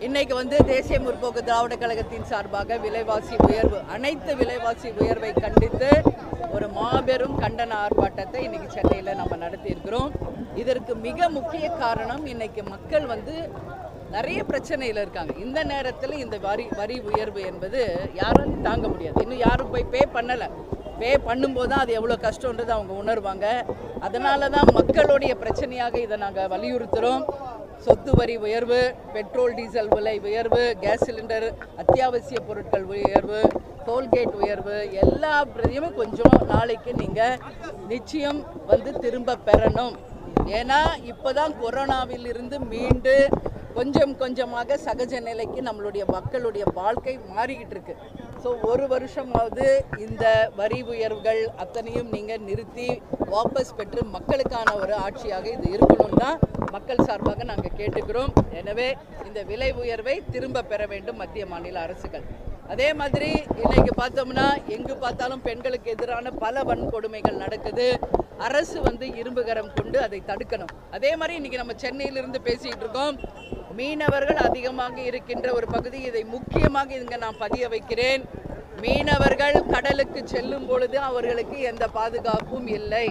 இன்னைக்கு தேசிய முற்போக்கு திராவிட கழகத்தின் சார்பாக விலைவாசி உயர்வு அனைத்து விலைவாசி உயர்வை கண்டித்து ஒரு மாபெரும் கண்டன ஆர்ப்பாட்டத்தை இன்னைக்கு சென்னையில் நம்ம நடத்தி இருக்கிறோம். இதற்கு மிக முக்கிய காரணம் இன்னைக்கு மக்கள் நிறைய பிரச்சனையில் இருக்காங்க. இந்த நேரத்தில் இந்த வரி உயர்வு என்பது யாராலும் தாங்க முடியாது. இன்னும் யாரும் போய் பே பண்ணலை. பே பண்ணும்போது தான் அது எவ்வளோ கஷ்டன்றது அவங்க உணர்வாங்க. அதனால தான் மக்களுடைய பிரச்சனையாக இதை நாங்கள் வலியுறுத்துகிறோம். சொத்து வரி உயர்வு, பெட்ரோல் டீசல் விலை உயர்வு, கேஸ் சிலிண்டர், அத்தியாவசிய பொருட்கள் உயர்வு, டோல்கேட் உயர்வு எல்லா பிரதியுமே கொஞ்சம் நாளைக்கு நீங்கள் நிச்சயம் திரும்ப பெறணும். ஏன்னா இப்போ தான் கொரோனாவில் இருந்து மீண்டு கொஞ்சம் கொஞ்சமாக சகஜ நிலைக்கு நம்மளுடைய மக்களுடைய வாழ்க்கை மாறிக்கிட்டு இருக்கு. ஸோ ஒரு வருஷமாவது இந்த வரி உயர்வுகள் அத்தனையும் நீங்கள் நிறுத்தி வாபஸ் பெற்று மக்களுக்கான ஒரு ஆட்சியாக இது இருக்கணும்னு தான் மக்கள் சார்பாக நாங்கள் கேட்டுக்கிறோம். எனவே இந்த விலை உயர்வை திரும்ப பெற வேண்டும் மத்திய மாநில அரசுகள். அதே மாதிரி இன்னைக்கு பார்த்தோம்னா எங்கு பார்த்தாலும் பெண்களுக்கு எதிரான பல வன்கொடுமைகள் நடக்குது. அரசு இரும்புகரம் கொண்டு அதை தடுக்கணும். அதே மாதிரி இன்னைக்கு நம்ம சென்னையிலிருந்து பேசிக்கிட்டு இருக்கோம். மீனவர்கள் அதிகமாக இருக்கின்ற ஒரு பகுதி, இதை முக்கியமாக இங்கே நான் பதிய வைக்கிறேன். மீனவர்கள் கடலுக்கு செல்லும் பொழுது அவர்களுக்கு எந்த பாதுகாப்பும் இல்லை.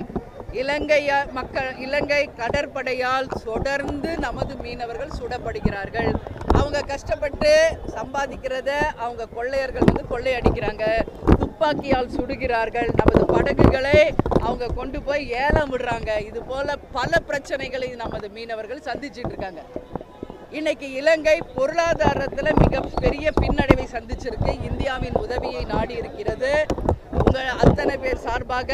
இலங்கை கடற்படையால் தொடர்ந்து நமது மீனவர்கள் சுடப்படுகிறார்கள். அவங்க கஷ்டப்பட்டு சம்பாதிக்கிறத அவங்க கொள்ளையர்கள் கொள்ளையடிக்கிறாங்க, துப்பாக்கியால் சுடுகிறார்கள், நமது படகுகளை அவங்க கொண்டு போய் ஏலம் விடுறாங்க. இது போல பல பிரச்சனைகளை நமது மீனவர்கள் சந்திச்சுட்டு இருக்காங்க. இன்னைக்கு இலங்கை பொருளாதாரத்தில் மிகப்பெரிய பின்னடைவை சந்திச்சிருக்கு. இந்தியாவின் உதவியை நாடி இருக்கிறது. உங்கள் அத்தனை பேர் சார்பாக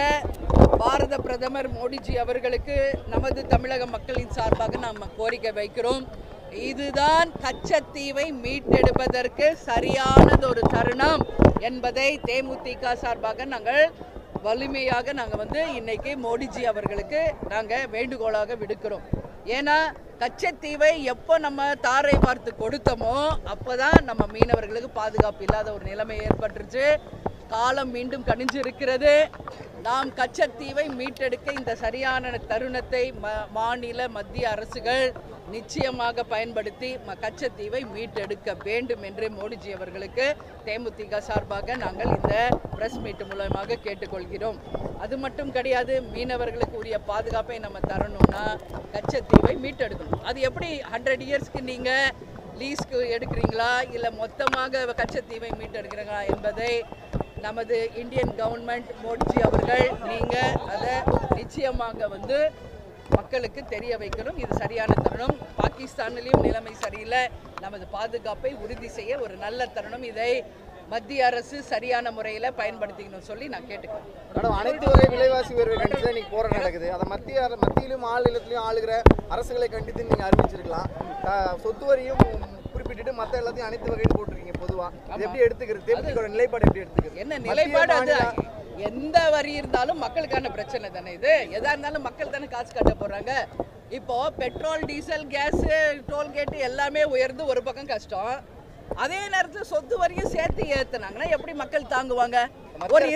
பாரத பிரதமர் மோடிஜி அவர்களுக்கு நமது தமிழக மக்களின் சார்பாக நாம் கோரிக்கை வைக்கிறோம். இதுதான் கச்சத்தீவை மீட்டெடுப்பதற்கு சரியானது ஒரு தருணம் என்பதை தேமுதிக சார்பாக நாங்கள் வலிமையாக நாங்கள் இன்னைக்கு மோடிஜி அவர்களுக்கு நாங்கள் வேண்டுகோளாக விடுக்கிறோம். ஏன்னா கச்சத்தீவை எப்போ நம்ம தாரை பார்த்து கொடுத்தோமோ அப்போதான் நம்ம மீனவர்களுக்கு பாதுகாப்பு இல்லாத ஒரு நிலைமை ஏற்பட்டுருச்சு. காலம் மீண்டும் கனிஞ்சு இருக்கிறது. நாம் கச்சத்தீவை மீட்டெடுக்க இந்த சரியான தருணத்தை மாநில மத்திய அரசுகள் நிச்சயமாக பயன்படுத்தி கச்சத்தீவை மீட்டெடுக்க வேண்டும் என்று மோடிஜி அவர்களுக்கு தேமுதிக சார்பாக நாங்கள் இந்த பிரஸ் மீட் மூலமாக கேட்டுக்கொள்கிறோம். அது மட்டும் கிடையாது, மீனவர்களுக்கு உரிய பாதுகாப்பை நம்ம தரணும்னா கச்சத்தீவை மீட்டெடுக்கணும். அது எப்படி 100 இயர்ஸ்க்கு நீங்கள் லீஸ்க்கு எடுக்கிறீங்களா இல்லை மொத்தமாக கச்சத்தீவை மீட்டெடுக்கிறீங்களா என்பதை நமது இந்தியன் கவர்மெண்ட் மோடிஜி அவர்கள் நீங்கள் அதை நிச்சயமாக மக்களுக்கு தெரிய வைக்கணும். இது சரியான தருணம். பாகிஸ்தானிலையும் நிலைமை சரியில்லை. நமது பாதுகாப்பை உறுதி செய்ய ஒரு நல்ல தருணம். இதை மத்திய அரசு சரியான முறையில் பயன்படுத்திக்கணும் சொல்லி நான் கேட்டுக்கிறேன். மேடம், அனைத்து வகை விலைவாசி உயர்வை கண்டித்து இன்னைக்கு போராட்டம் நடக்குது. அதை மத்தியிலும் மாநிலத்திலையும் ஆளுகிற அரசுகளை கண்டித்து நீங்கள் அறிவிச்சிருக்கலாம். சொத்து வரியும் குறிப்பிட்டு மற்ற எல்லாத்தையும் அனைத்து வகையும் போட்டிருக்கீங்க. பொதுவாக எப்படி எடுத்துக்கிறது? தேமுதிக நிலைப்பாடு எப்படி எடுத்துக்கிறது? என்ன நிலைப்பாடு? அது எந்த வரி இருந்தாலும் மக்களுக்கான பிரச்சனை தானே. இது எதா இருந்தாலும் மக்கள் தானே காசு கட்ட போறாங்க. இப்போ பெட்ரோல் டீசல் கேஸ் டோல்கேட்டு எல்லாமே உயர்ந்து ஒரு பக்கம் கஷ்டம். அதே நேரத்தில் சொத்து வரியும் சேர்த்து ஏற்றுனாங்கன்னா எப்படி மக்கள் தாங்குவாங்க? ஒரு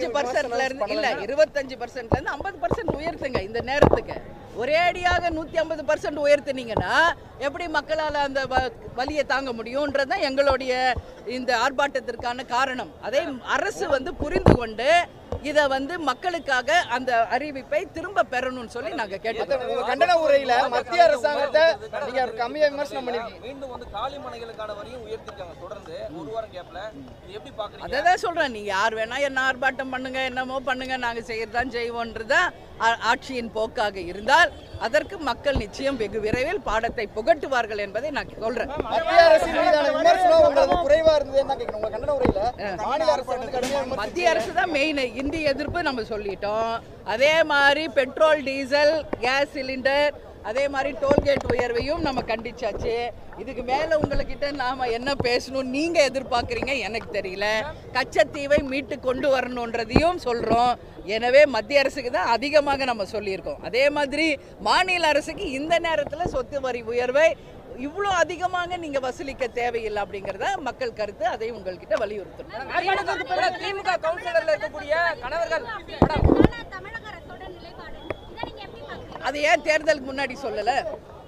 25% இருந்து இல்லை 25% இருந்து 50% உயர்த்துங்க. இந்த நேரத்துக்கு ஒரே அடியாக 150% உயர்த்தினீங்கன்னா எப்படி மக்களால் அந்த வலியை தாங்க முடியும்ன்றதுதான் எங்களுடைய இந்த ஆர்ப்பாட்டத்திற்கான காரணம். அதை அரசு புரிந்து கொண்டு இதை மக்களுக்காக அந்த அறிவிப்பை திரும்ப பெறணும்னு சொல்லி நாங்க கேட்டோம். கண்டன உரையில மத்திய அரசாங்கத்தை நீங்க கம்மியா விமர்சனம் பண்ணிருக்கீங்க. மீண்டும் காலி மனைகளுக்கான வரியும் உயர்த்திருக்காங்க தொடர்ந்து ஒரு வாரம் கேப்ல. எப்படி பாக்குறீங்க? அதான் சொல்றேன், நீங்க யார் வேணா என்ன ஆர்ப்பாட்டம் பண்ணுங்க, என்னமோ பண்ணுங்க, நாங்க செய்யறதான் செய்வோன்றதான் ஆட்சியின் போக்காக இருந்தால் அதற்கு மக்கள் நிச்சயம் வெகு விரைவில் பாடத்தை புகட்டுவார்கள் என்பதை நான் சொல்றேன். மத்திய அரசின் மீதான விமர்சனம் உங்களுக்கு குறைவா இருந்ததுன்னு தான் கேட்கணும். உங்க கண்டன உரையில மாநில அரசு மத்திய அரசு தான் மெயின். இந்தி எதிர்ப்பு நம்ம சொல்லிட்டோம். அதே மாதிரி பெட்ரோல் டீசல் கேஸ் சிலிண்டர் அதே மாதிரி டோல்கேட் உயர்வையும் நம்ம கண்டிச்சாச்சு. இதுக்கு மேலே உங்கள்கிட்ட நாம் என்ன பேசணும் நீங்கள் எதிர்பார்க்குறீங்க எனக்கு தெரியல. கச்சத்தீவை மீட்டு கொண்டு வரணுன்றதையும் சொல்கிறோம். எனவே மத்திய அரசுக்கு தான் அதிகமாக நம்ம சொல்லியிருக்கோம். அதே மாதிரி மாநில அரசுக்கு இந்த நேரத்தில் சொத்து வரி உயர்வை இவ்வளோ அதிகமாக நீங்கள் வசூலிக்க தேவையில்லை அப்படிங்கிறத மக்கள் கருத்து. அதை உங்கள்கிட்ட வலியுறுத்தணும். திமுக கவுன்சிலர்ல இருக்கக்கூடிய கணவர்கள் அது ஏன் தேர்தலுக்கு முன்னாடி சொல்லலை?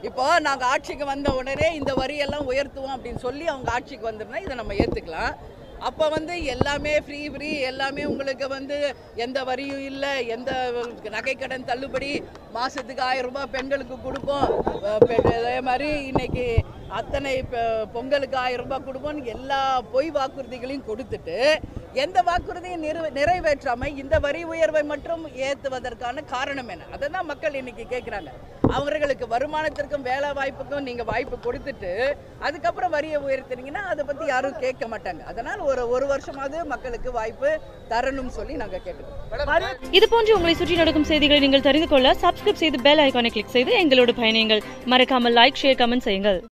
இப்போ நாங்கள் ஆட்சிக்கு வந்த உடனே இந்த வரியெல்லாம் உயர்த்துவோம் அப்படின்னு சொல்லி அவங்க ஆட்சிக்கு வந்துருந்தா இதை நம்ம ஏற்றுக்கலாம். அப்போ எல்லாமே ஃப்ரீ எல்லாமே உங்களுக்கு எந்த வரியும் இல்லை, எந்த நகைக்கடன் தள்ளுபடி, மாதத்துக்கு 1000 ரூபாய் பெண்களுக்கு கொடுப்போம், அதே மாதிரி இன்னைக்கு அத்தனை பொங்கலுக்கு 1000 ரூபாய் கொடுப்போம்னு எல்லா பொய் வாக்குறுதிகளையும் கொடுத்துட்டு எந்த வாக்குறுதியும் நிறைவேற்றாமல் இந்த வரி உயர்வை மட்டும் ஏற்றுவதற்கான காரணம் என்ன? அதை தான் மக்கள் இன்னைக்கு கேட்குறாங்க. அவர்களுக்கு வருமானத்திற்கும் வேலை வாய்ப்புக்கும் நீங்கள் வாய்ப்பு கொடுத்துட்டு அதுக்கப்புறம் வரியை உயர்த்தினீங்கன்னா அதை பற்றி யாரும் கேட்க மாட்டாங்க. அதனால் ஒரு வருஷமாவது மக்களுக்கு வாய்ப்பு தரணும்னு சொல்லி நாங்கள் கேட்டுக்கோம். இது போன்று உங்களை சுற்றி நடக்கும் செய்திகளை நீங்கள் தெரிந்து கொள்ள சப்ஸ்கிரைப் செய்து பெல் ஐகானை கிளிக் செய்து எங்களோடு பயணியுங்கள். மறக்காமல் லைக், ஷேர், கமெண்ட் செய்யுங்கள்.